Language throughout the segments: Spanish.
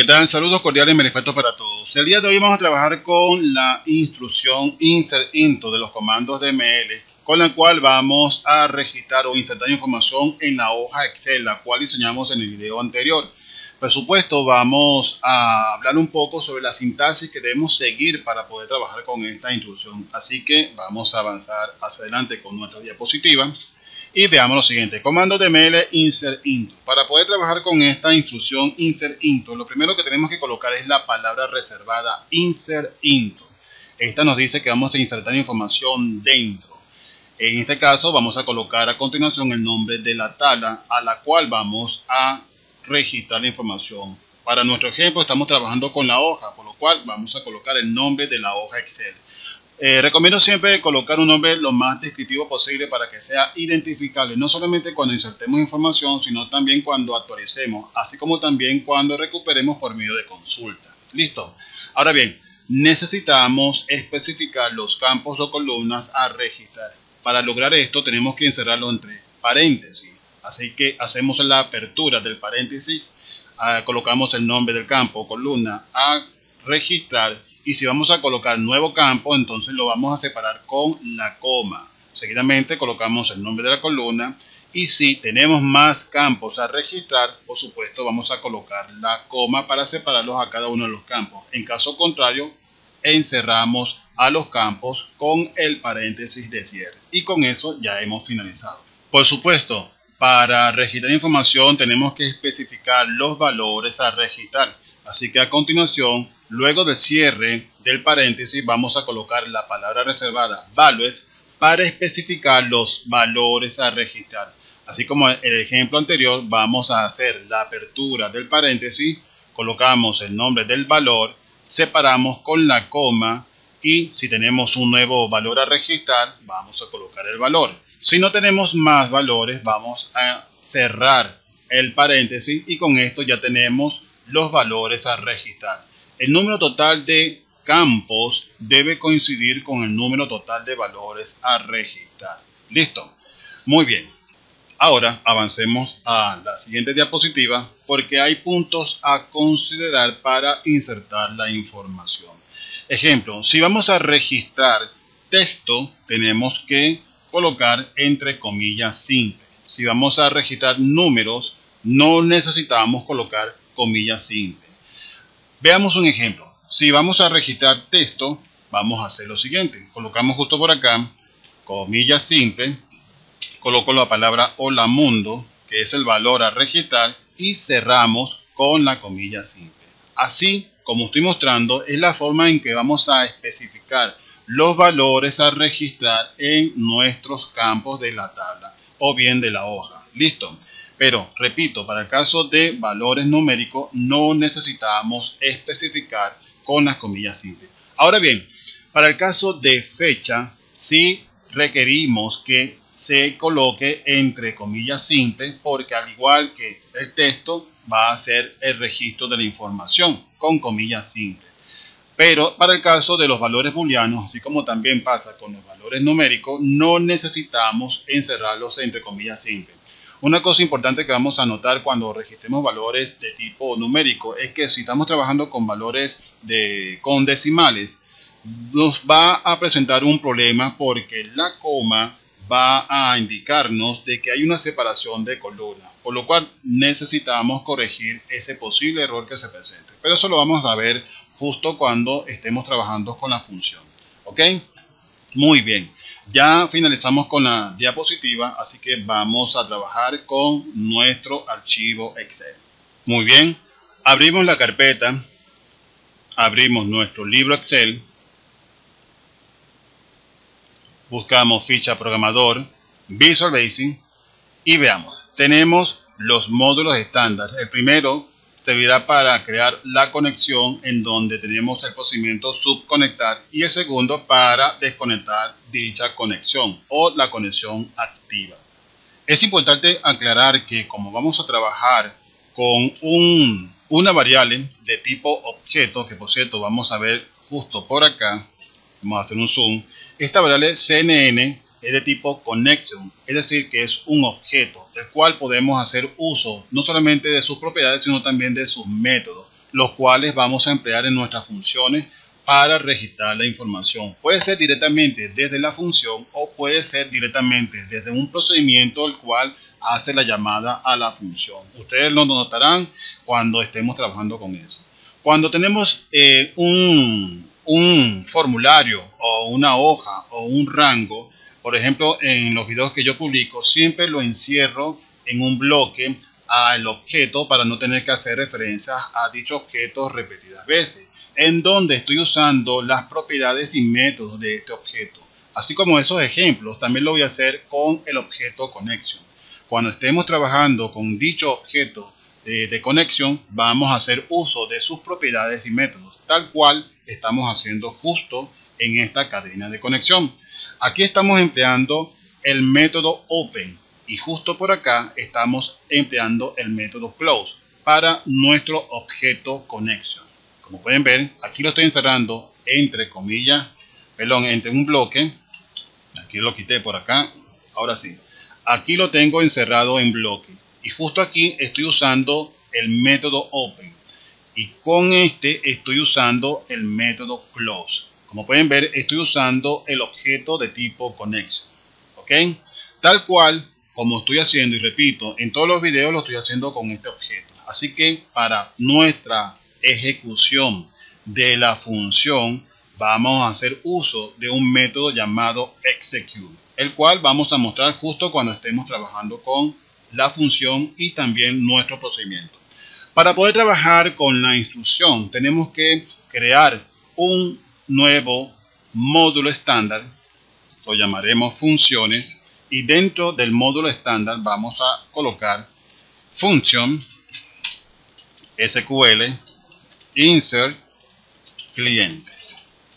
¿Qué tal? Saludos cordiales y mi respeto para todos. El día de hoy vamos a trabajar con la instrucción insert into de los comandos DML, con la cual vamos a registrar o insertar información en la hoja Excel, la cual diseñamos en el video anterior. Por supuesto, vamos a hablar un poco sobre la sintaxis que debemos seguir para poder trabajar con esta instrucción. Así que vamos a avanzar hacia adelante con nuestra diapositiva. Y veamos lo siguiente, comando DML insert into. Para poder trabajar con esta instrucción insert into, lo primero que tenemos que colocar es la palabra reservada insert into. Esta nos dice que vamos a insertar información dentro. En este caso vamos a colocar a continuación el nombre de la tabla a la cual vamos a registrar la información. Para nuestro ejemplo estamos trabajando con la hoja, por lo cual vamos a colocar el nombre de la hoja Excel. Recomiendo siempre colocar un nombre lo más descriptivo posible para que sea identificable, no solamente cuando insertemos información, sino también cuando actualicemos, así como también cuando recuperemos por medio de consulta. ¿Listo? Ahora bien, necesitamos especificar los campos o columnas a registrar. Para lograr esto tenemos que encerrarlo entre paréntesis, así que hacemos la apertura del paréntesis, colocamos el nombre del campo o columna a registrar. Y si vamos a colocar nuevo campo, entonces lo vamos a separar con la coma. Seguidamente colocamos el nombre de la columna. Y si tenemos más campos a registrar, por supuesto vamos a colocar la coma para separarlos a cada uno de los campos. En caso contrario, encerramos a los campos con el paréntesis de cierre. Y con eso ya hemos finalizado. Por supuesto, para registrar información tenemos que especificar los valores a registrar. Así que a continuación, luego del cierre del paréntesis, vamos a colocar la palabra reservada values para especificar los valores a registrar. Así como en el ejemplo anterior, vamos a hacer la apertura del paréntesis, colocamos el nombre del valor, separamos con la coma y si tenemos un nuevo valor a registrar, vamos a colocar el valor. Si no tenemos más valores, vamos a cerrar el paréntesis y con esto ya tenemos los valores a registrar. El número total de campos debe coincidir con el número total de valores a registrar. ¿Listo? Muy bien. Ahora avancemos a la siguiente diapositiva porque hay puntos a considerar para insertar la información. Ejemplo, si vamos a registrar texto, tenemos que colocar entre comillas simple. Si vamos a registrar números, no necesitamos colocar comillas simples. Veamos un ejemplo. Si vamos a registrar texto, vamos a hacer lo siguiente. Colocamos justo por acá, comillas simple, coloco la palabra hola mundo, que es el valor a registrar, y cerramos con la comilla simple. Así, como estoy mostrando, es la forma en que vamos a especificar los valores a registrar en nuestros campos de la tabla o bien de la hoja. ¿Listo? Pero, repito, para el caso de valores numéricos no necesitamos especificar con las comillas simples. Ahora bien, para el caso de fecha, sí requerimos que se coloque entre comillas simples porque al igual que el texto va a ser el registro de la información con comillas simples. Pero para el caso de los valores booleanos, así como también pasa con los valores numéricos, no necesitamos encerrarlos entre comillas simples. Una cosa importante que vamos a notar cuando registremos valores de tipo numérico es que si estamos trabajando con valores con decimales, nos va a presentar un problema porque la coma va a indicarnos de que hay una separación de columnas, por lo cual necesitamos corregir ese posible error que se presente. Pero eso lo vamos a ver justo cuando estemos trabajando con la función. ¿Ok? Muy bien. Ya finalizamos con la diapositiva, así que vamos a trabajar con nuestro archivo Excel. Muy bien, abrimos la carpeta, abrimos nuestro libro Excel, buscamos ficha programador, Visual Basic y veamos. Tenemos los módulos estándar. El primero servirá para crear la conexión en donde tenemos el procedimiento subconectar y el segundo para desconectar dicha conexión o la conexión activa. Es importante aclarar que como vamos a trabajar con una variable de tipo objeto, que por cierto vamos a ver justo por acá, vamos a hacer un zoom, esta variable CNN es de tipo connection, es decir, que es un objeto del cual podemos hacer uso no solamente de sus propiedades, sino también de sus métodos, los cuales vamos a emplear en nuestras funciones para registrar la información. Puede ser directamente desde la función o puede ser directamente desde un procedimiento el cual hace la llamada a la función. Ustedes lo notarán cuando estemos trabajando con eso. Cuando tenemos un formulario o una hoja o un rango, por ejemplo, en los videos que yo publico, siempre lo encierro en un bloque al objeto para no tener que hacer referencias a dicho objeto repetidas veces, en donde estoy usando las propiedades y métodos de este objeto. Así como esos ejemplos, también lo voy a hacer con el objeto connection. Cuando estemos trabajando con dicho objeto de conexión, vamos a hacer uso de sus propiedades y métodos, tal cual estamos haciendo justo en esta cadena de conexión. Aquí estamos empleando el método open y justo por acá estamos empleando el método close para nuestro objeto connection. Como pueden ver, aquí lo estoy encerrando entre comillas, entre un bloque. Aquí lo quité por acá. Ahora sí, aquí lo tengo encerrado en bloque y justo aquí estoy usando el método open y con este estoy usando el método close. Como pueden ver, estoy usando el objeto de tipo connection, ¿ok? Tal cual como estoy haciendo, y repito, en todos los videos lo estoy haciendo con este objeto. Así que para nuestra ejecución de la función vamos a hacer uso de un método llamado execute, el cual vamos a mostrar justo cuando estemos trabajando con la función y también nuestro procedimiento. Para poder trabajar con la instrucción tenemos que crear un nuevo módulo estándar, lo llamaremos funciones, y dentro del módulo estándar vamos a colocar function SQL insert clientes.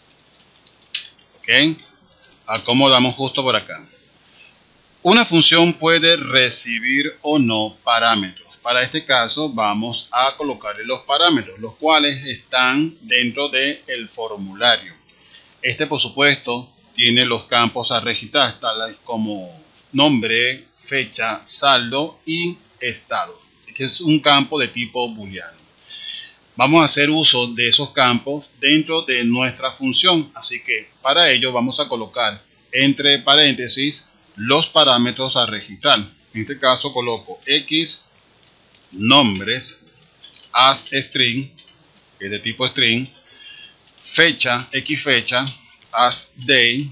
¿Ok? Acomodamos justo por acá. Una función puede recibir o no parámetros. Para este caso vamos a colocarle los parámetros, los cuales están dentro del formulario. Este, por supuesto, tiene los campos a registrar, tales como nombre, fecha, saldo y estado, que es un campo de tipo booleano. Vamos a hacer uso de esos campos dentro de nuestra función, así que para ello vamos a colocar entre paréntesis los parámetros a registrar. En este caso coloco x nombres as string, que es de tipo string, fecha, x fecha, as day,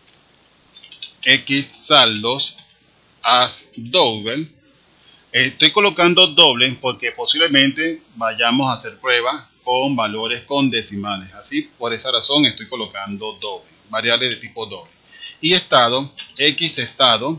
x saldos, as double. Estoy colocando doble porque posiblemente vayamos a hacer pruebas con valores con decimales. Así, por esa razón estoy colocando doble, variables de tipo doble. Y estado, x estado,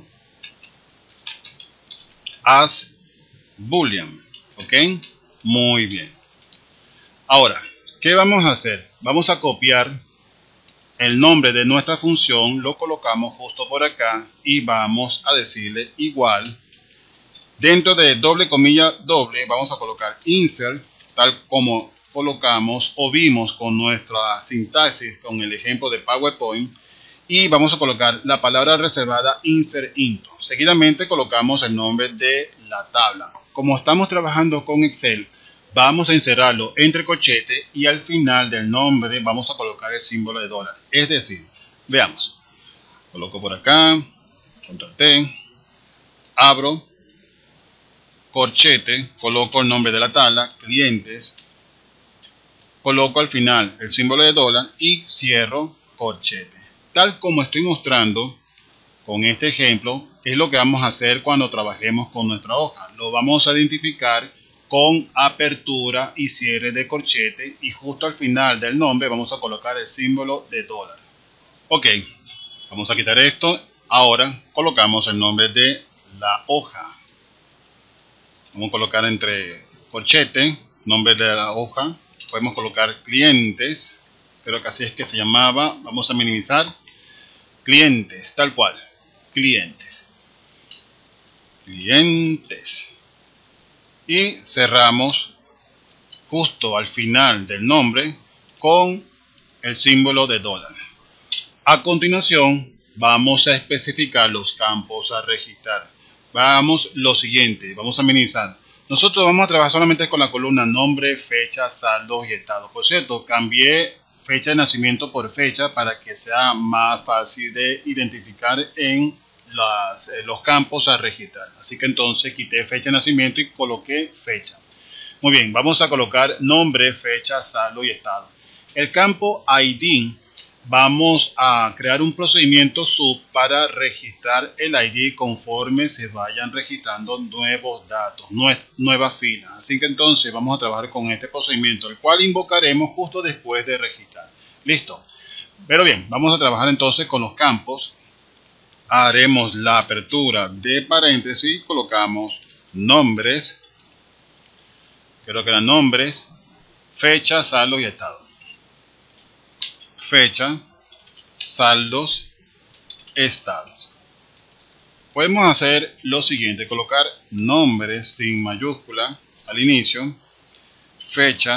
as boolean. ¿Ok? Muy bien. Ahora, ¿qué vamos a hacer? Vamos a copiar el nombre de nuestra función, lo colocamos justo por acá y vamos a decirle igual. Dentro de doble comilla doble vamos a colocar insert, tal como colocamos o vimos con nuestra sintaxis con el ejemplo de PowerPoint, y vamos a colocar la palabra reservada insert into. Seguidamente colocamos el nombre de la tabla. Como estamos trabajando con Excel, vamos a encerrarlo entre corchetes y al final del nombre vamos a colocar el símbolo de dólar. Es decir, veamos, coloco por acá, control T, abro, corchete, coloco el nombre de la tabla, clientes, coloco al final el símbolo de dólar y cierro corchete. Tal como estoy mostrando con este ejemplo, es lo que vamos a hacer cuando trabajemos con nuestra hoja. Lo vamos a identificar con apertura y cierre de corchete y justo al final del nombre vamos a colocar el símbolo de dólar. Ok, vamos a quitar esto. Ahora colocamos el nombre de la hoja. Vamos a colocar entre corchete, nombre de la hoja. Podemos colocar clientes, creo que así es que se llamaba. Vamos a minimizar. Clientes, tal cual. Clientes. Clientes. Y cerramos justo al final del nombre con el símbolo de dólar. A continuación vamos a especificar los campos a registrar. Vamos lo siguiente, vamos a minimizar. Nosotros vamos a trabajar solamente con la columna nombre, fecha, saldos y estado. Por cierto, cambié fecha de nacimiento por fecha para que sea más fácil de identificar en los campos a registrar. Así que entonces quité fecha de nacimiento y coloqué fecha. Muy bien, vamos a colocar nombre, fecha, saldo y estado. El campo ID, vamos a crear un procedimiento sub para registrar el ID conforme se vayan registrando nuevos datos, nuevas filas. Así que entonces vamos a trabajar con este procedimiento, el cual invocaremos justo después de registrar. Listo. Pero bien, vamos a trabajar entonces con los campos. Haremos la apertura de paréntesis, colocamos nombres, creo que eran nombres, fecha, saldo y estado. Fecha, saldos, estados. Podemos hacer lo siguiente, colocar nombres sin mayúscula al inicio, fecha,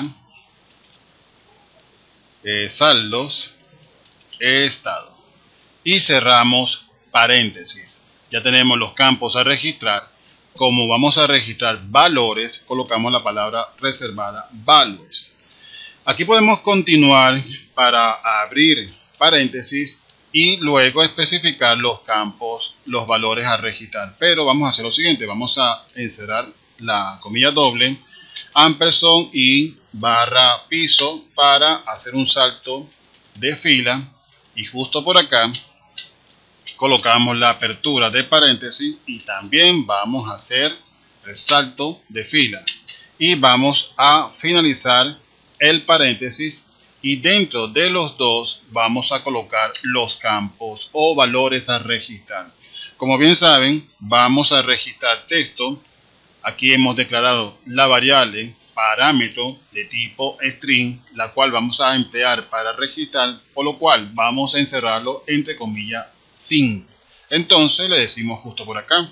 saldos, estado. Y cerramos paréntesis. Ya tenemos los campos a registrar. Como vamos a registrar valores, colocamos la palabra reservada values. Aquí podemos continuar para abrir paréntesis y luego especificar los campos, los valores a registrar. Pero vamos a hacer lo siguiente, vamos a encerrar la comilla doble, ampersand y barra piso para hacer un salto de fila y justo por acá colocamos la apertura de paréntesis y también vamos a hacer el salto de fila y vamos a finalizar el paréntesis y dentro de los dos vamos a colocar los campos o valores a registrar. Como bien saben, vamos a registrar texto. Aquí hemos declarado la variable parámetro de tipo string, la cual vamos a emplear para registrar, por lo cual vamos a encerrarlo entre comillas sin. Entonces le decimos justo por acá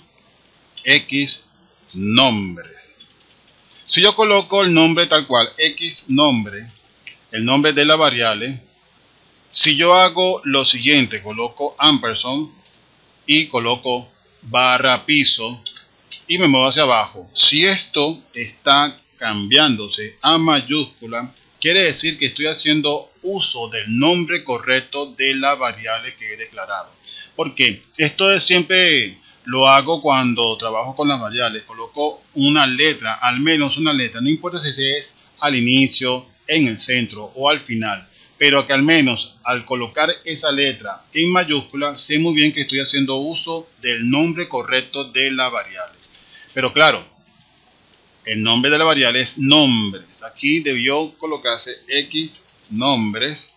x nombres. Si yo coloco el nombre tal cual, x nombre, el nombre de la variable, si yo hago lo siguiente, coloco ampersand y coloco barra piso y me muevo hacia abajo, si esto está cambiándose a mayúscula, quiere decir que estoy haciendo uso del nombre correcto de la variable que he declarado. Porque esto es siempre lo hago cuando trabajo con las variables. Coloco una letra, al menos una letra, no importa si es al inicio, en el centro o al final, pero que al menos al colocar esa letra en mayúscula, sé muy bien que estoy haciendo uso del nombre correcto de la variable. Pero claro, el nombre de la variable es nombres. Aquí debió colocarse x nombres.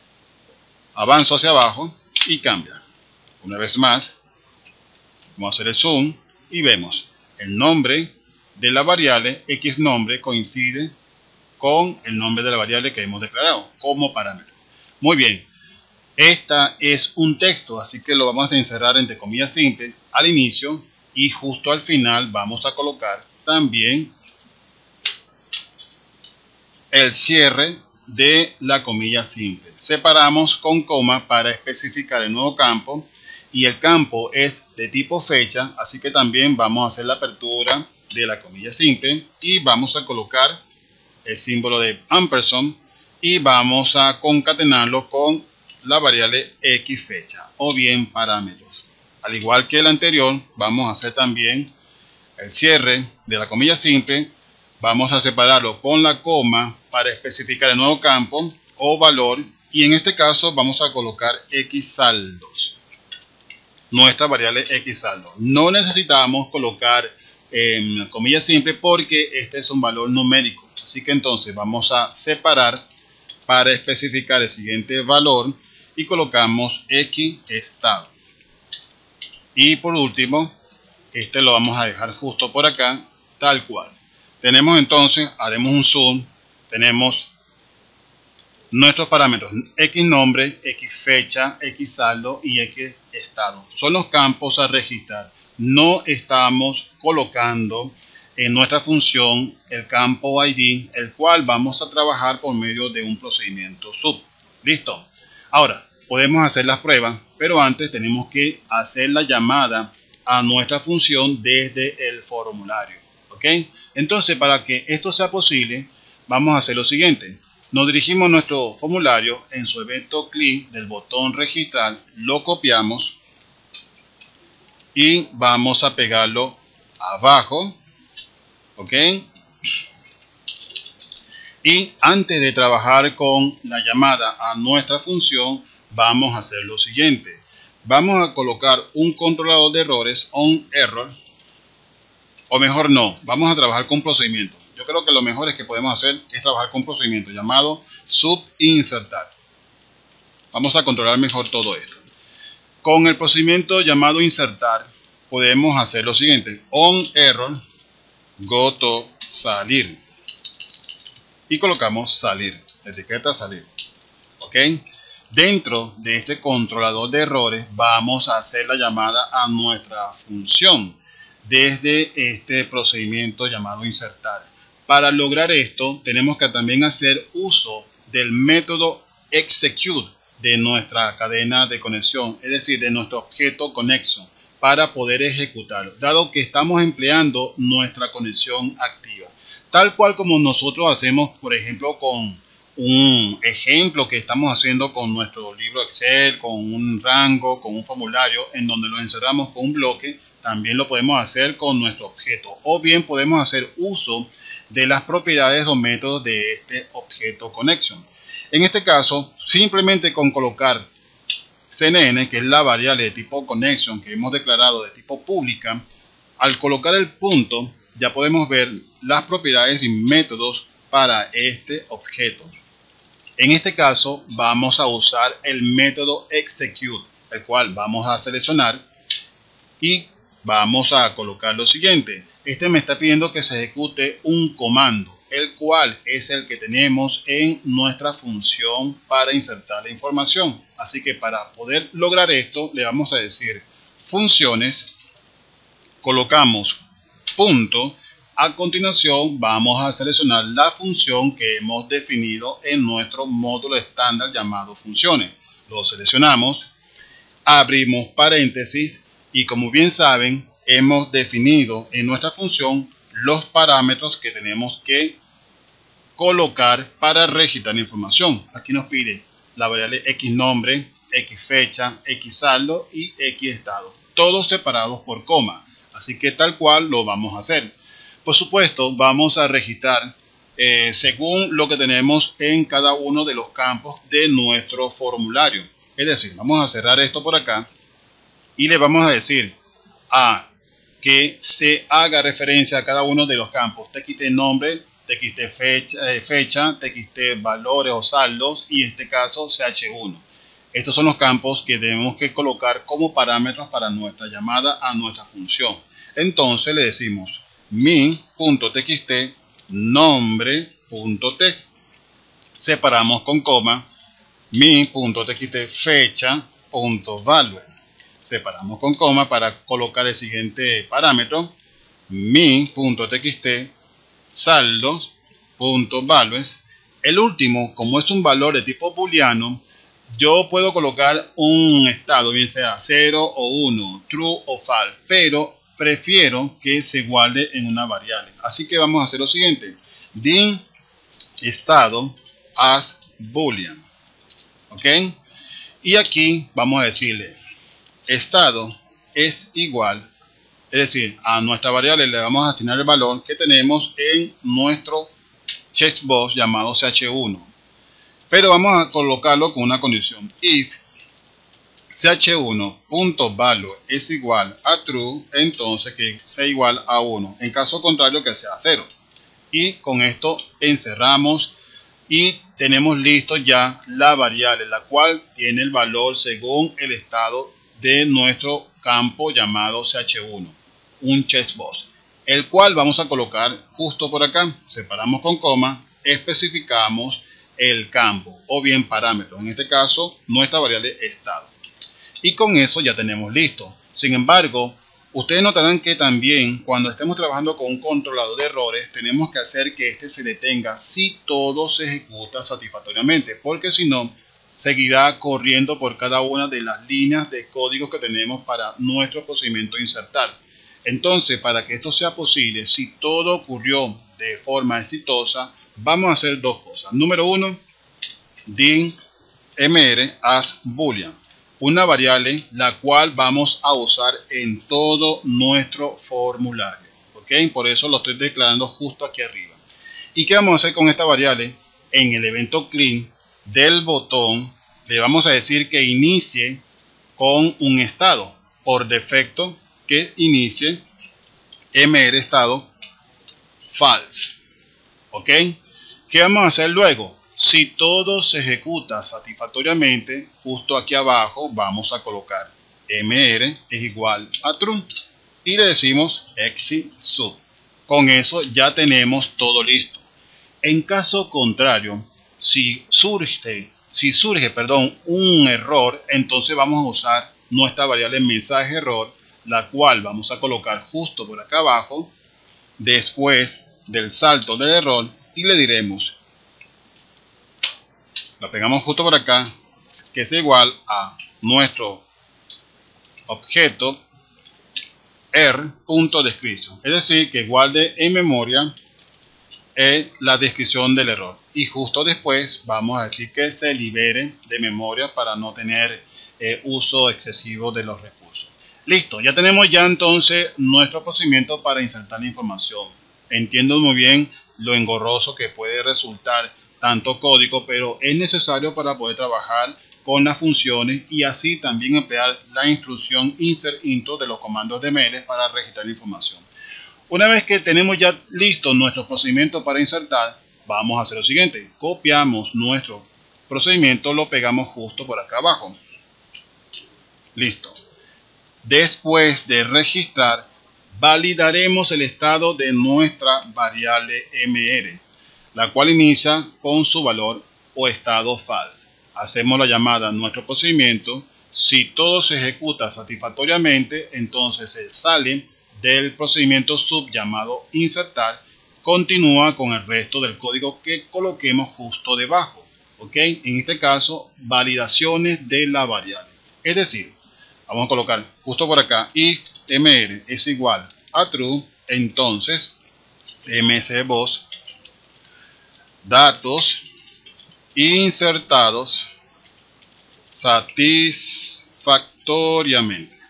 Avanzo hacia abajo y cambia. Una vez más, vamos a hacer el zoom y vemos el nombre de la variable x nombre coincide con el nombre de la variable que hemos declarado como parámetro. Muy bien, esta es un texto, así que lo vamos a encerrar entre comillas simples al inicio y justo al final vamos a colocar también el cierre de la comilla simple. Separamos con coma para especificar el nuevo campo y el campo es de tipo fecha, así que también vamos a hacer la apertura de la comilla simple y vamos a colocar el símbolo de ampersand y vamos a concatenarlo con la variable x fecha o bien parámetros. Al igual que el anterior, vamos a hacer también el cierre de la comilla simple. Vamos a separarlo con la coma para especificar el nuevo campo o valor y en este caso vamos a colocar x saldos, nuestra variable x saldo. No necesitamos colocar comillas simples porque este es un valor numérico, así que entonces vamos a separar para especificar el siguiente valor y colocamos x estado. Y por último, este lo vamos a dejar justo por acá, tal cual. Tenemos entonces, haremos un zoom, tenemos nuestros parámetros x nombre, x fecha, x saldo y x estado. Son los campos a registrar. No estamos colocando en nuestra función el campo ID, el cual vamos a trabajar por medio de un procedimiento sub. ¿Listo? Ahora, podemos hacer las pruebas, pero antes tenemos que hacer la llamada a nuestra función desde el formulario. ¿Ok? Entonces, para que esto sea posible, vamos a hacer lo siguiente. Nos dirigimos a nuestro formulario, en su evento clic del botón registrar, lo copiamos y vamos a pegarlo abajo, ¿ok? Y antes de trabajar con la llamada a nuestra función, vamos a hacer lo siguiente. Vamos a colocar un controlador de errores, on error, o mejor no, vamos a trabajar con procedimiento. Yo creo que lo mejor que podemos hacer es trabajar con procedimiento llamado subinsertar. Vamos a controlar mejor todo esto. Con el procedimiento llamado insertar, podemos hacer lo siguiente. On error, go to salir. Y colocamos salir, etiqueta salir. ¿Ok? Dentro de este controlador de errores, vamos a hacer la llamada a nuestra función desde este procedimiento llamado insertar. Para lograr esto, tenemos que también hacer uso del método execute de nuestra cadena de conexión, es decir, de nuestro objeto connection, para poder ejecutarlo, dado que estamos empleando nuestra conexión activa. Tal cual como nosotros hacemos, por ejemplo, con un ejemplo que estamos haciendo con nuestro libro Excel, con un rango, con un formulario, en donde lo encerramos con un bloque, también lo podemos hacer con nuestro objeto. O bien podemos hacer uso de las propiedades o métodos de este objeto connection. En este caso, simplemente con colocar CNN, que es la variable de tipo connection que hemos declarado de tipo pública, al colocar el punto, ya podemos ver las propiedades y métodos para este objeto. En este caso, vamos a usar el método execute, el cual vamos a seleccionar y vamos a colocar lo siguiente. Este me está pidiendo que se ejecute un comando, el cual es el que tenemos en nuestra función para insertar la información. Así que para poder lograr esto, le vamos a decir funciones, colocamos punto. A continuación, vamos a seleccionar la función que hemos definido en nuestro módulo estándar llamado funciones. Lo seleccionamos, abrimos paréntesis y, como bien saben, hemos definido en nuestra función los parámetros que tenemos que colocar para registrar la información. Aquí nos pide la variable x nombre, x fecha, x saldo y x estado, todos separados por coma. Así que tal cual lo vamos a hacer. Por supuesto, vamos a registrar según lo que tenemos en cada uno de los campos de nuestro formulario. Es decir, vamos a cerrar esto por acá y le vamos a decir a que se haga referencia a cada uno de los campos. TXT nombre, TXT fecha, TXT valores o saldos y en este caso CH1. Estos son los campos que debemos que colocar como parámetros para nuestra llamada a nuestra función. Entonces le decimos min.txt nombre.txt, separamos con coma, min.txt fecha.value, separamos con coma para colocar el siguiente parámetro, min.txt saldos.values. El último, como es un valor de tipo booleano, yo puedo colocar un estado, bien sea 0 o 1, true o false, pero prefiero que se guarde en una variable. Así que vamos a hacer lo siguiente. Din estado as boolean. ¿Ok? Y aquí vamos a decirle estado es igual, es decir, a nuestra variable le vamos a asignar el valor que tenemos en nuestro checkbox llamado ch1. Pero vamos a colocarlo con una condición. If ch1.value es igual a true, entonces que sea igual a 1. En caso contrario, que sea 0. Y con esto encerramos y tenemos listo ya la variable, la cual tiene el valor según el estado de nuestro campo llamado ch1, un checkbox, el cual vamos a colocar justo por acá. Separamos con coma, especificamos el campo o bien parámetro, en este caso nuestra variable estado. Y con eso ya tenemos listo. Sin embargo, ustedes notarán que también cuando estemos trabajando con un controlador de errores, tenemos que hacer que este se detenga si todo se ejecuta satisfactoriamente, porque si no, seguirá corriendo por cada una de las líneas de código que tenemos para nuestro procedimiento de insertar. Entonces, para que esto sea posible, si todo ocurrió de forma exitosa, vamos a hacer dos cosas. Número uno, din mr as boolean, una variable la cual vamos a usar en todo nuestro formulario. ¿Ok? Por eso lo estoy declarando justo aquí arriba. ¿Y qué vamos a hacer con esta variable? En el evento clean del botón le vamos a decir que inicie con un estado. Por defecto, que inicie mr estado false. ¿Ok? ¿Qué vamos a hacer luego? Si todo se ejecuta satisfactoriamente, justo aquí abajo vamos a colocar mr es igual a true y le decimos exit sub. Con eso ya tenemos todo listo. En caso contrario, si surge un error, entonces vamos a usar nuestra variable mensaje error, la cual vamos a colocar justo por acá abajo, después del salto del error, y le diremos, la pegamos justo por acá, que es igual a nuestro objeto er.description, es decir, que guarde en memoria la descripción del error, y justo después vamos a decir que se libere de memoria para no tener uso excesivo de los recursos. Listo, ya tenemos entonces nuestro procedimiento para insertar la información. Entiendo muy bien lo engorroso que puede resultar tanto código, pero es necesario para poder trabajar con las funciones y así también emplear la instrucción insert into de los comandos de ML para registrar la información. Una vez que tenemos ya listo nuestro procedimiento para insertar, vamos a hacer lo siguiente. Copiamos nuestro procedimiento, lo pegamos justo por acá abajo. Listo. Después de registrar, validaremos el estado de nuestra variable mr, la cual inicia con su valor o estado false. Hacemos la llamada a nuestro procedimiento. Si todo se ejecuta satisfactoriamente, entonces se sale del procedimiento sub llamado insertar, continúa con el resto del código que coloquemos justo debajo. ¿Ok? En este caso, validaciones de la variable. Es decir, vamos a colocar justo por acá, if mr es igual a true, entonces msboss datos insertados satisfactoriamente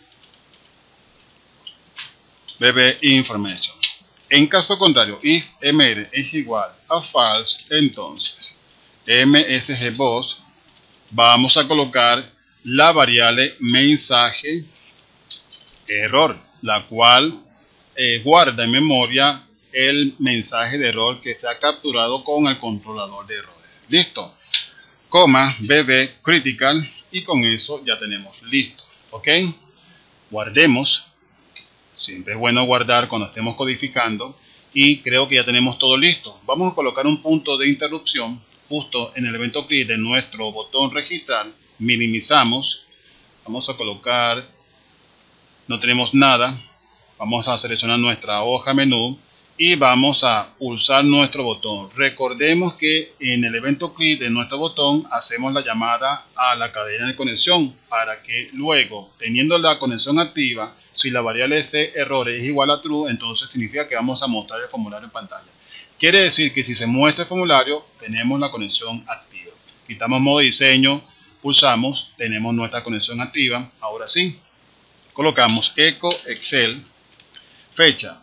bb information. En caso contrario, if mr es igual a false, entonces msboss vamos a colocar la variable mensaje error, la cual guarda en memoria el mensaje de error que se ha capturado con el controlador de errores. Listo. Coma bb critical, y con eso ya tenemos listo. Ok. Guardemos. Siempre es bueno guardar cuando estemos codificando, y creo que ya tenemos todo listo. Vamos a colocar un punto de interrupción justo en el evento click de nuestro botón registrar. Minimizamos, vamos a colocar, no tenemos nada, vamos a seleccionar nuestra hoja menú y vamos a pulsar nuestro botón. Recordemos que en el evento click de nuestro botón hacemos la llamada a la cadena de conexión para que luego, teniendo la conexión activa, si la variable C error es igual a true, entonces significa que vamos a mostrar el formulario en pantalla. Quiere decir que si se muestra el formulario, tenemos la conexión activa. Quitamos modo diseño, pulsamos, tenemos nuestra conexión activa. Ahora sí, colocamos echo Excel, fecha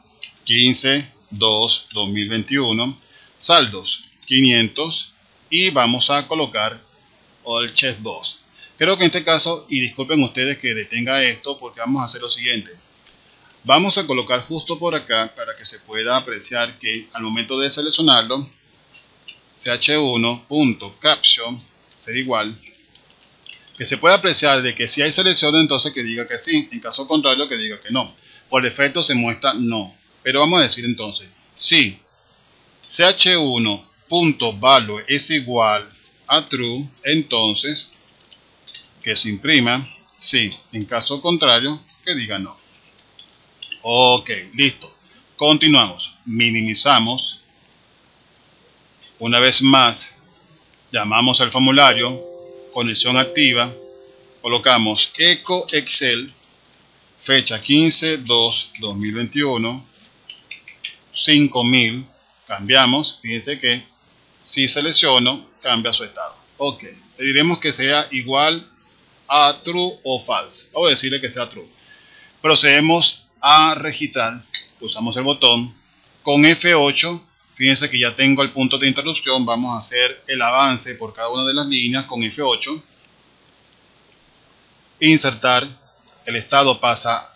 15/2/2021, saldos 500, y vamos a colocar el checkbox. Creo que en este caso, y disculpen ustedes que detenga esto, porque vamos a hacer lo siguiente. Vamos a colocar justo por acá para que se pueda apreciar que al momento de seleccionarlo, ch1.caption será igual, que se puede apreciar de que si hay selección, entonces que diga que sí, en caso contrario que diga que no. Por defecto se muestra no, pero vamos a decir entonces, si ch1.value es igual a true, entonces que se imprima sí, en caso contrario que diga no. Ok, listo. Continuamos, minimizamos. Una vez más, llamamos al formulario, conexión activa, colocamos echo Excel, fecha 15/2/2021, 5000, cambiamos, fíjense que si selecciono, cambia su estado. Ok, le diremos que sea igual a true o false. Vamos a decirle que sea true. Procedemos a registrar, pulsamos el botón, con F8, fíjense que ya tengo el punto de interrupción, vamos a hacer el avance por cada una de las líneas con F8, insertar, el estado pasa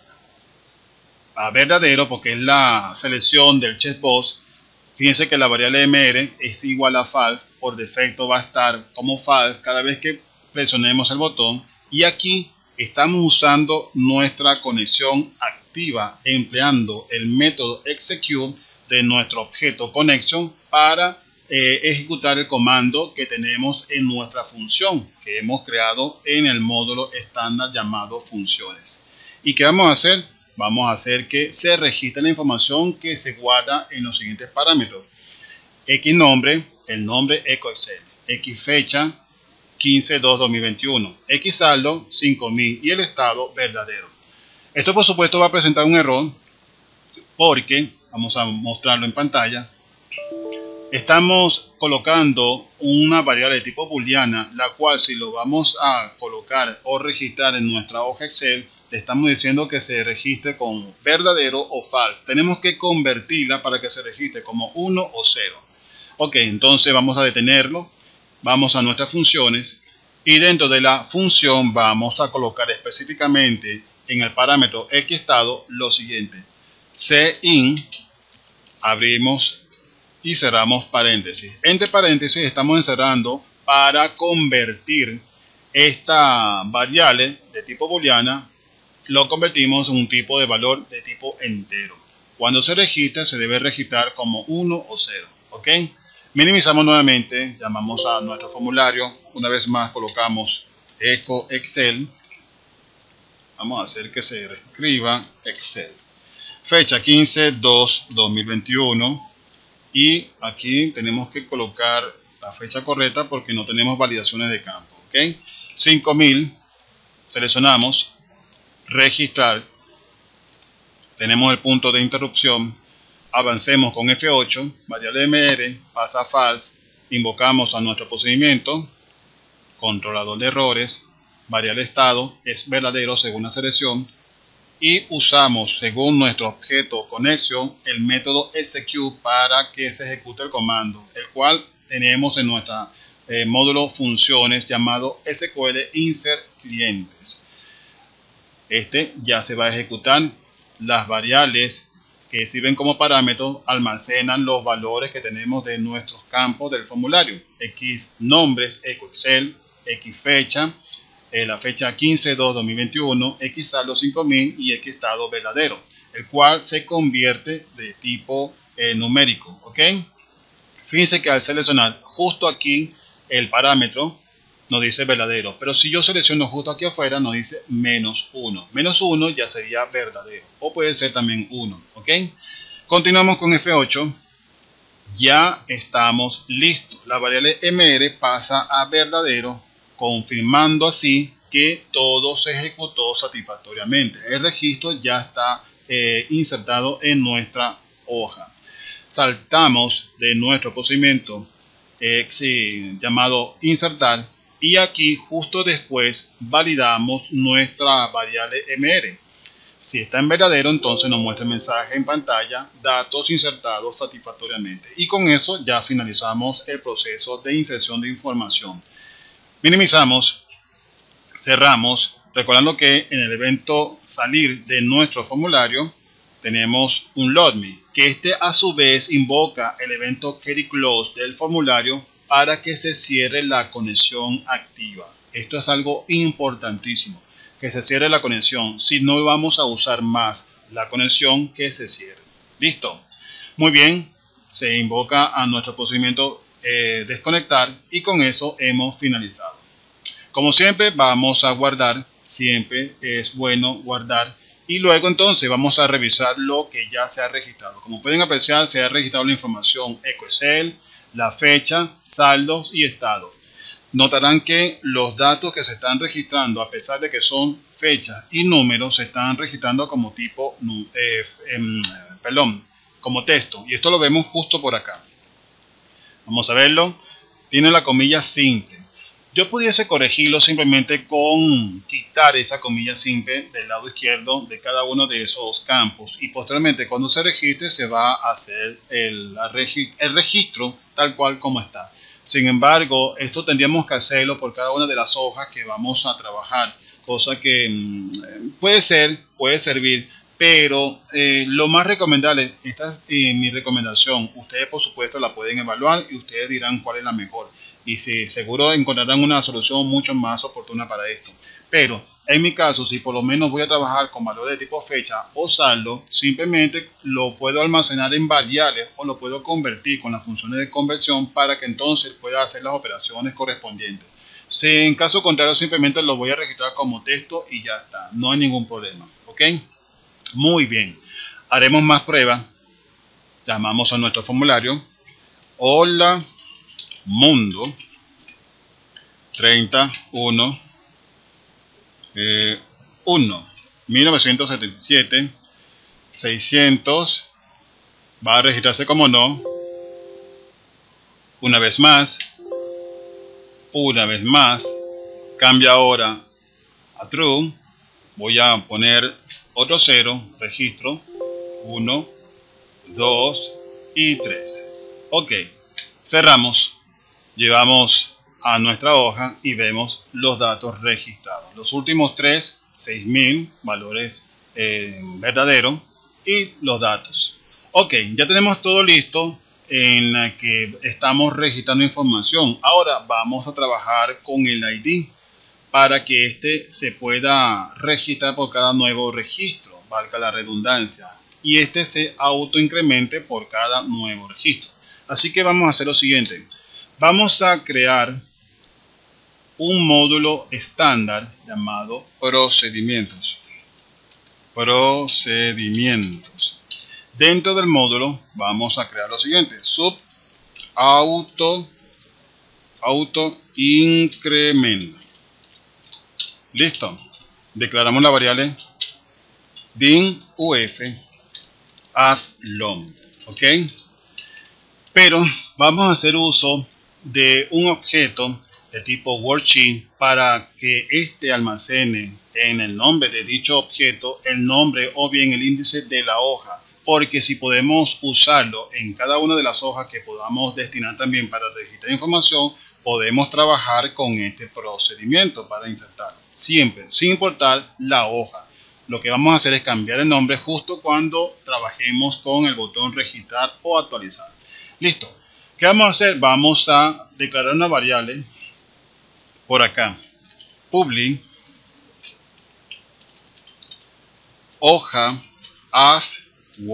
a verdadero porque es la selección del checkbox. Fíjense que la variable MR es igual a false, por defecto va a estar como false cada vez que presionemos el botón, y aquí estamos usando nuestra conexión activa empleando el método execute de nuestro objeto connection para ejecutar el comando que tenemos en nuestra función que hemos creado en el módulo estándar llamado funciones. ¿Y qué vamos a hacer? Vamos a hacer que se registre la información que se guarda en los siguientes parámetros: X nombre, el nombre EcoExcel, X fecha 15/2/2021, X saldo 5000 y el estado verdadero. Esto por supuesto va a presentar un error porque, vamos a mostrarlo en pantalla, estamos colocando una variable de tipo booleana, la cual si lo vamos a colocar o registrar en nuestra hoja Excel, le estamos diciendo que se registre como verdadero o false. Tenemos que convertirla para que se registre como 1 o 0. Ok, entonces vamos a detenerlo, vamos a nuestras funciones y dentro de la función vamos a colocar específicamente en el parámetro xEstado lo siguiente: cin, abrimos y cerramos paréntesis. Entre paréntesis estamos encerrando para convertir esta variable de tipo booleana, lo convertimos en un tipo de valor de tipo entero. Cuando se registra, se debe registrar como 1 o 0. ¿Ok? Minimizamos nuevamente, llamamos a nuestro formulario. Una vez más colocamos EcoExcel. Vamos a hacer que se escriba Excel. Fecha 15/2/2021. Y aquí tenemos que colocar la fecha correcta porque no tenemos validaciones de campo. ¿Ok? 5000. Seleccionamos. Registrar, tenemos el punto de interrupción, avancemos con F8, variable MR pasa a false, invocamos a nuestro procedimiento, controlador de errores, variable estado es verdadero según la selección, y usamos según nuestro objeto conexión el método execute para que se ejecute el comando, el cual tenemos en nuestro módulo funciones llamado SQL Insert Clientes. Este ya se va a ejecutar. Las variables que sirven como parámetros almacenan los valores que tenemos de nuestros campos del formulario: X nombres, EcoExcel, X fecha, la fecha 15/2/2021, X saldo 5000 y X estado verdadero, el cual se convierte de tipo numérico. ¿Ok? Fíjense que al seleccionar justo aquí el parámetro nos dice verdadero, pero si yo selecciono justo aquí afuera nos dice -1. -1 ya sería verdadero, o puede ser también 1. ¿Ok? Continuamos con F8. Ya estamos listos. La variable MR pasa a verdadero, confirmando así que todo se ejecutó satisfactoriamente. El registro ya está insertado en nuestra hoja. Saltamos de nuestro procedimiento llamado insertar. Y aquí justo después validamos nuestra variable MR. Si está en verdadero, entonces nos muestra el mensaje en pantalla: datos insertados satisfactoriamente. Y con eso ya finalizamos el proceso de inserción de información. Minimizamos, cerramos, recordando que en el evento salir de nuestro formulario tenemos un loadme, que este a su vez invoca el evento getClose del formulario para que se cierre la conexión activa. Esto es algo importantísimo, que se cierre la conexión. Si no vamos a usar más la conexión, que se cierre. Listo. Muy bien. Se invoca a nuestro procedimiento desconectar y con eso hemos finalizado. Como siempre vamos a guardar. Siempre es bueno guardar. Y luego entonces vamos a revisar lo que ya se ha registrado. Como pueden apreciar, se ha registrado la información EcoExcel, la fecha, saldos y estado. notarán que los datos que se están registrando, a pesar de que son fechas y números, se están registrando como tipo, como texto. Y esto lo vemos justo por acá. Vamos a verlo. Tiene la comilla simple. Yo pudiese corregirlo simplemente con quitar esa comilla simple del lado izquierdo de cada uno de esos campos. Y posteriormente, cuando se registre, se va a hacer el registro tal cual como está. Sin embargo, esto tendríamos que hacerlo por cada una de las hojas que vamos a trabajar, cosa que puede servir, pero lo más recomendable, esta es mi recomendación, ustedes por supuesto la pueden evaluar y ustedes dirán cuál es la mejor. Y seguro encontrarán una solución mucho más oportuna para esto. Pero en mi caso, si por lo menos voy a trabajar con valores de tipo fecha o saldo, simplemente lo puedo almacenar en variables o lo puedo convertir con las funciones de conversión para que entonces pueda hacer las operaciones correspondientes. Si en caso contrario, simplemente lo voy a registrar como texto y ya está. No hay ningún problema. ¿Ok? Muy bien. Haremos más pruebas. Llamamos a nuestro formulario. Hola mundo 31 1 1977 600 va a registrarse como no. Una vez más, cambia ahora a true. Voy a poner otro 0, registro 1 2 y 3. Ok, cerramos. Llevamos a nuestra hoja y vemos los datos registrados. Los últimos 3, 6000 valores verdaderos y los datos. Ok, ya tenemos todo listo en la que estamos registrando información. Ahora vamos a trabajar con el ID para que este se pueda registrar por cada nuevo registro, valga la redundancia, y este se autoincremente por cada nuevo registro. Así que vamos a hacer lo siguiente. Vamos a crear un módulo estándar llamado procedimientos. Dentro del módulo vamos a crear lo siguiente. Sub auto incremento. Listo. Declaramos la variable din uf as long. Ok. Pero vamos a hacer uso de un objeto de tipo worksheet para que este almacene en el nombre de dicho objeto el nombre o bien el índice de la hoja, porque si podemos usarlo en cada una de las hojas que podamos destinar también para registrar información, podemos trabajar con este procedimiento para insertarlo, siempre sin importar la hoja. Lo que vamos a hacer es cambiar el nombre justo cuando trabajemos con el botón registrar o actualizar. Listo. ¿Qué vamos a hacer? Vamos a declarar una variable por acá. Public hoja as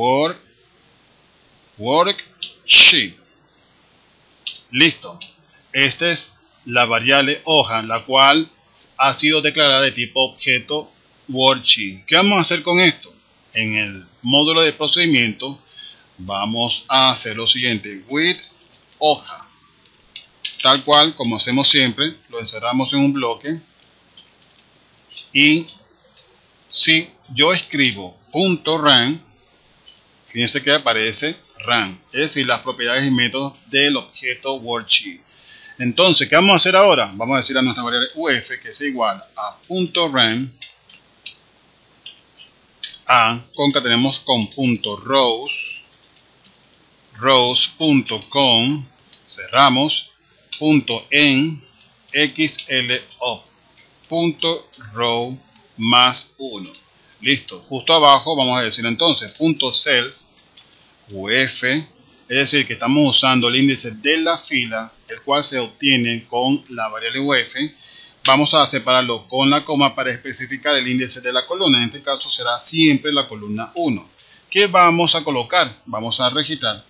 worksheet. Listo. Esta es la variable hoja, la cual ha sido declarada de tipo objeto worksheet. ¿Qué vamos a hacer con esto? En el módulo de procedimiento vamos a hacer lo siguiente. With hoja, tal cual como hacemos siempre, lo encerramos en un bloque y si yo escribo .run, fíjense que aparece run, es decir, las propiedades y métodos del objeto worksheet. Entonces, ¿qué vamos a hacer ahora? Vamos a decir a nuestra variable uf que es igual a .run a concatenemos con .rows.com, cerramos, .en xlop, .row más 1. Listo. Justo abajo vamos a decir entonces .cells uf, es decir que estamos usando el índice de la fila, el cual se obtiene con la variable uf. Vamos a separarlo con la coma para especificar el índice de la columna. En este caso será siempre la columna 1. ¿Qué vamos a colocar? Vamos a registrar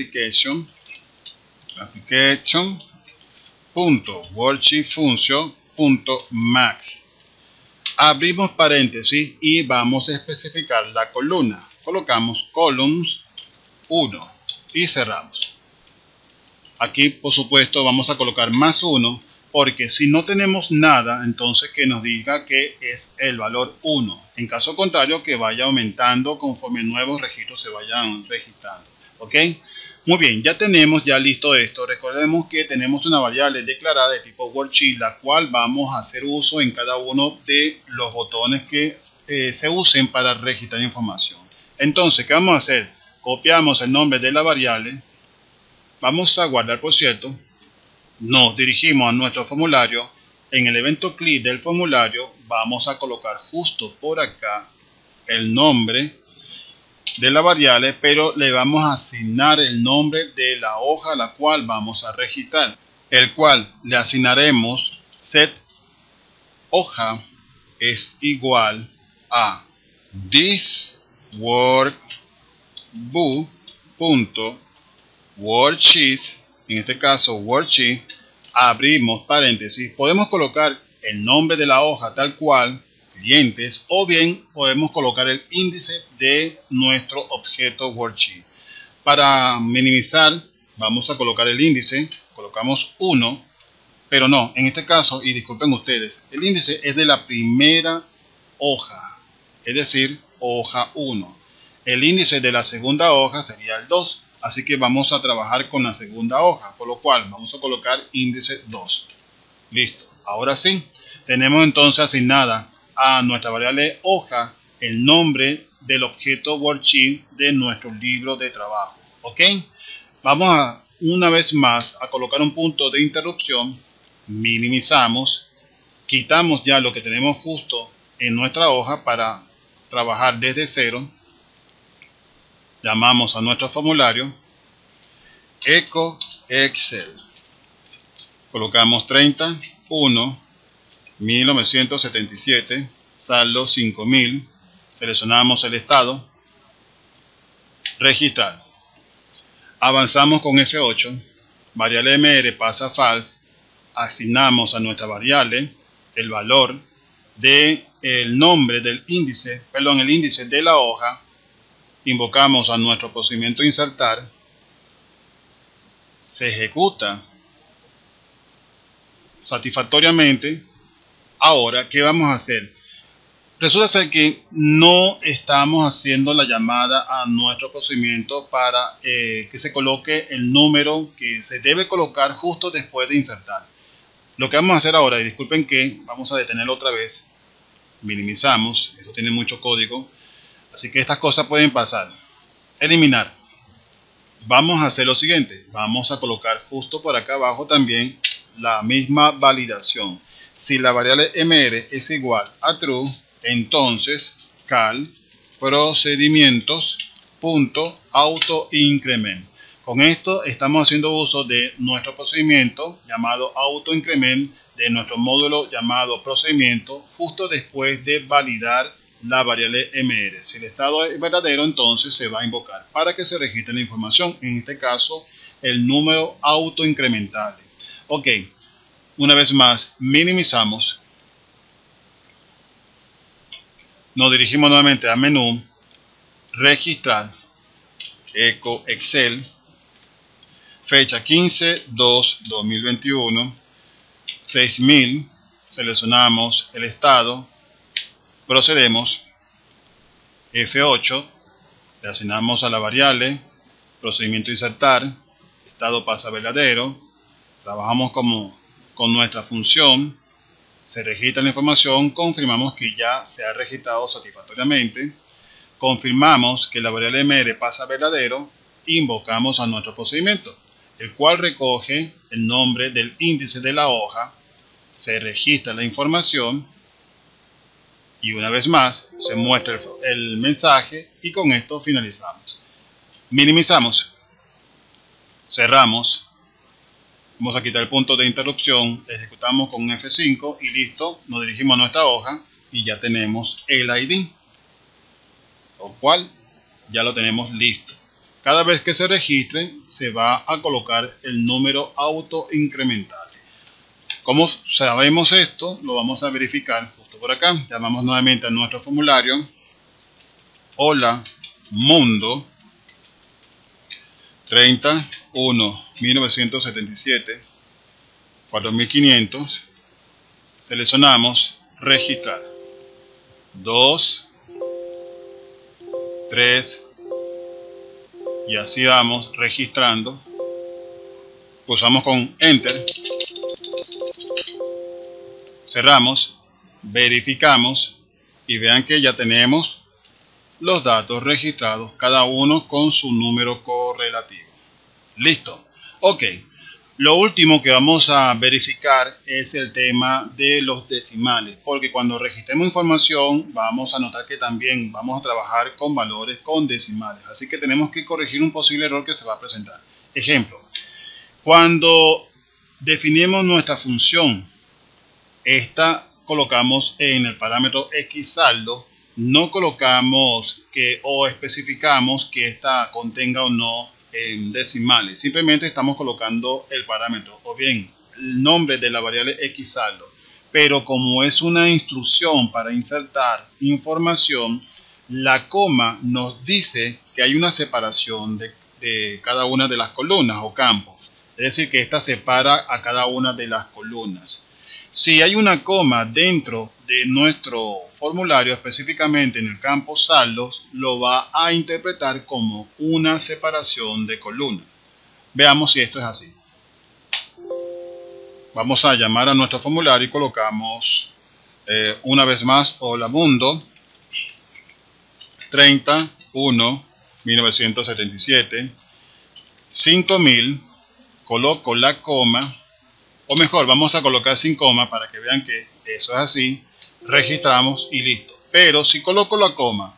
application.worksheetfunction.max. Abrimos paréntesis y vamos a especificar la columna. Colocamos columns 1 y cerramos. Aquí, por supuesto, vamos a colocar más 1 Porque si no tenemos nada, entonces que nos diga que es el valor 1. En caso contrario, que vaya aumentando conforme nuevos registros se vayan registrando. ¿Ok? Muy bien, ya tenemos ya listo esto. Recordemos que tenemos una variable declarada de tipo worksheet, la cual vamos a hacer uso en cada uno de los botones que se usen para registrar información. Entonces, ¿qué vamos a hacer? Copiamos el nombre de la variable. Vamos a guardar, por cierto. Nos dirigimos a nuestro formulario. En el evento clic del formulario vamos a colocar justo por acá el nombre de la variable, pero le vamos a asignar el nombre de la hoja a la cual vamos a registrar, el cual le asignaremos set hoja es igual a this workbook.worksheet. En este caso worksheet, abrimos paréntesis, podemos colocar el nombre de la hoja tal cual, clientes, o bien podemos colocar el índice de nuestro objeto worksheet. Para minimizar, vamos a colocar el índice, colocamos 1, pero no, en este caso, y disculpen ustedes, el índice es de la primera hoja, es decir, hoja 1. El índice de la segunda hoja sería el 2. Así que vamos a trabajar con la segunda hoja, por lo cual vamos a colocar índice 2. Listo. Ahora sí, tenemos entonces asignada a nuestra variable hoja el nombre del objeto worksheet de nuestro libro de trabajo. ¿Ok? Vamos a, una vez más, a colocar un punto de interrupción. Minimizamos. Quitamos ya lo que tenemos justo en nuestra hoja para trabajar desde cero. Llamamos a nuestro formulario Eco Excel. Colocamos 31/1977, saldo 5000. Seleccionamos el estado. Registrar. Avanzamos con F8. Variable MR pasa false. Asignamos a nuestra variable el valor del nombre del índice, el índice de la hoja. Invocamos a nuestro procedimiento insertar, se ejecuta satisfactoriamente. Ahora, ¿qué vamos a hacer? Resulta ser que no estamos haciendo la llamada a nuestro procedimiento para que se coloque el número que se debe colocar justo después de insertar. Lo que vamos a hacer ahora, y disculpen que vamos a detenerlo otra vez, minimizamos, esto tiene mucho código. Así que estas cosas pueden pasar. Eliminar. Vamos a hacer lo siguiente. Vamos a colocar justo por acá abajo también la misma validación. Si la variable MR es igual a true, entonces cal procedimientos.autoincrement. Con esto estamos haciendo uso de nuestro procedimiento llamado autoincrement, de nuestro módulo llamado procedimiento, justo después de validar la variable MR. Si el estado es verdadero, entonces se va a invocar para que se registre la información, en este caso el número autoincrementable. Ok, una vez más minimizamos, nos dirigimos nuevamente a menú, registrar, Eco Excel, fecha 15/2/2021, 6000, seleccionamos el estado. Procedemos, F8, le asignamos a la variable, procedimiento insertar, estado pasa verdadero, trabajamos con nuestra función, se registra la información, confirmamos que ya se ha registrado satisfactoriamente, confirmamos que la variable MR pasa verdadero, invocamos a nuestro procedimiento, el cual recoge el nombre del índice de la hoja, se registra la información, y una vez más se muestra el mensaje y con esto finalizamos. Minimizamos, cerramos, vamos a quitar el punto de interrupción, ejecutamos con F5 y listo, nos dirigimos a nuestra hoja y ya tenemos el ID, lo cual ya lo tenemos listo. Cada vez que se registre se va a colocar el número autoincrementable. ¿Cómo sabemos esto? Lo vamos a verificar justo por acá. Llamamos nuevamente a nuestro formulario. Hola mundo 31/1977. 4500, seleccionamos registrar, 2, 3, y así vamos registrando. Pulsamos con Enter, cerramos, verificamos y vean que ya tenemos los datos registrados, cada uno con su número correlativo. Listo. Ok. Lo último que vamos a verificar es el tema de los decimales, porque cuando registremos información vamos a notar que también vamos a trabajar con valores con decimales. Así que tenemos que corregir un posible error que se va a presentar. Ejemplo, cuando definimos nuestra función, esta colocamos en el parámetro xsaldo, no colocamos o especificamos que esta contenga o no decimales, simplemente estamos colocando el parámetro o bien el nombre de la variable xsaldo, pero como es una instrucción para insertar información, la coma nos dice que hay una separación de cada una de las columnas o campos, es decir, que esta separa a cada una de las columnas. Si hay una coma dentro de nuestro formulario, específicamente en el campo saldos, lo va a interpretar como una separación de columnas. Veamos si esto es así. Vamos a llamar a nuestro formulario y colocamos una vez más hola mundo 31/1977 5000, coloco la coma. O mejor, vamos a colocar sin coma para que vean que eso es así. Registramos y listo. Pero si coloco la coma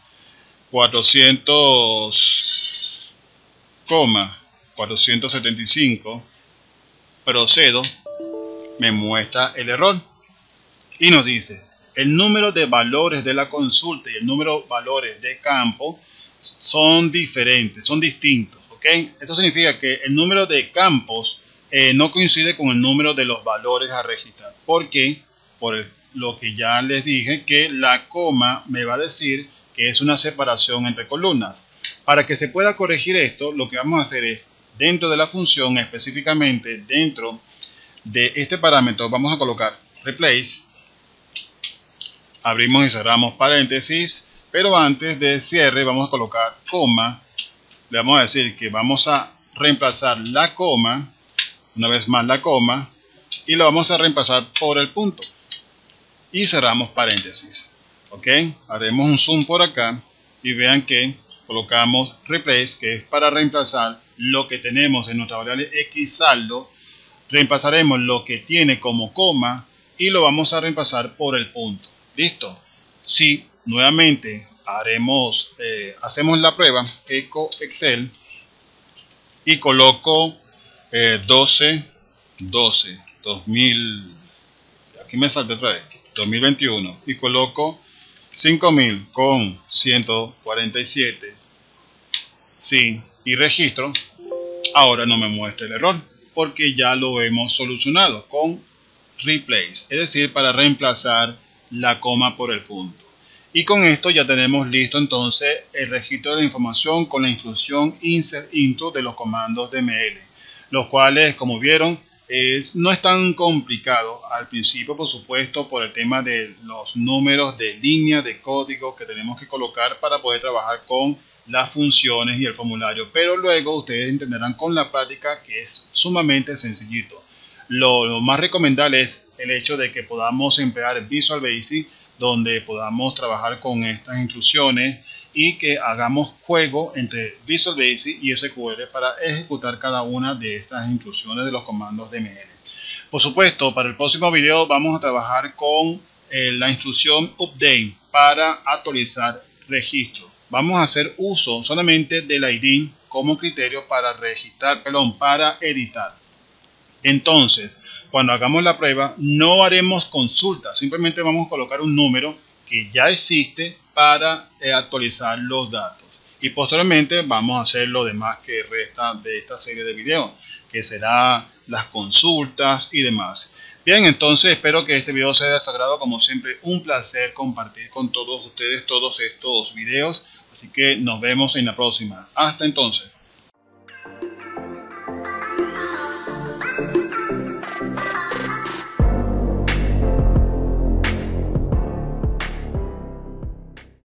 475, procedo, me muestra el error y nos dice el número de valores de la consulta y el número de valores de campo son diferentes, son distintos. ¿Ok? Esto significa que el número de campos no coincide con el número de los valores a registrar. ¿Por qué? Por lo que ya les dije, que la coma me va a decir que es una separación entre columnas. Para que se pueda corregir esto, lo que vamos a hacer es, dentro de la función, específicamente dentro de este parámetro, vamos a colocar replace, abrimos y cerramos paréntesis, pero antes de cierre vamos a colocar coma, le vamos a decir que vamos a reemplazar la coma, una vez más la coma, y lo vamos a reemplazar por el punto. Y cerramos paréntesis. ¿Ok? Haremos un zoom por acá y vean que colocamos replace, que es para reemplazar lo que tenemos en nuestra variable xsaldo. Reemplazaremos lo que tiene como coma y lo vamos a reemplazar por el punto. ¿Listo? Si nuevamente hacemos la prueba, echo Excel, y coloco 2000, aquí me salté otra vez, 2021, y coloco 5000 con 147, sí, y registro. Ahora no me muestra el error porque ya lo hemos solucionado con replace, es decir, para reemplazar la coma por el punto. Y con esto ya tenemos listo entonces el registro de la información con la instrucción insert into de los comandos DML, los cuales, como vieron, no es tan complicado al principio, por supuesto, por el tema de los números de línea de código que tenemos que colocar para poder trabajar con las funciones y el formulario, pero luego ustedes entenderán con la práctica que es sumamente sencillito. Lo más recomendable es el hecho de que podamos emplear Visual Basic, donde podamos trabajar con estas instrucciones y que hagamos juego entre Visual Basic y SQL para ejecutar cada una de estas instrucciones de los comandos DML. Por supuesto, para el próximo video vamos a trabajar con la instrucción update para actualizar registro. Vamos a hacer uso solamente del ID como criterio para registrar, para editar. Entonces, cuando hagamos la prueba, no haremos consulta, simplemente vamos a colocar un número que ya existe para actualizar los datos. Y posteriormente vamos a hacer lo demás que resta de esta serie de videos, que será las consultas y demás. Bien, entonces espero que este video sea de su agrado. Como siempre, un placer compartir con todos ustedes todos estos videos. Así que nos vemos en la próxima. Hasta entonces.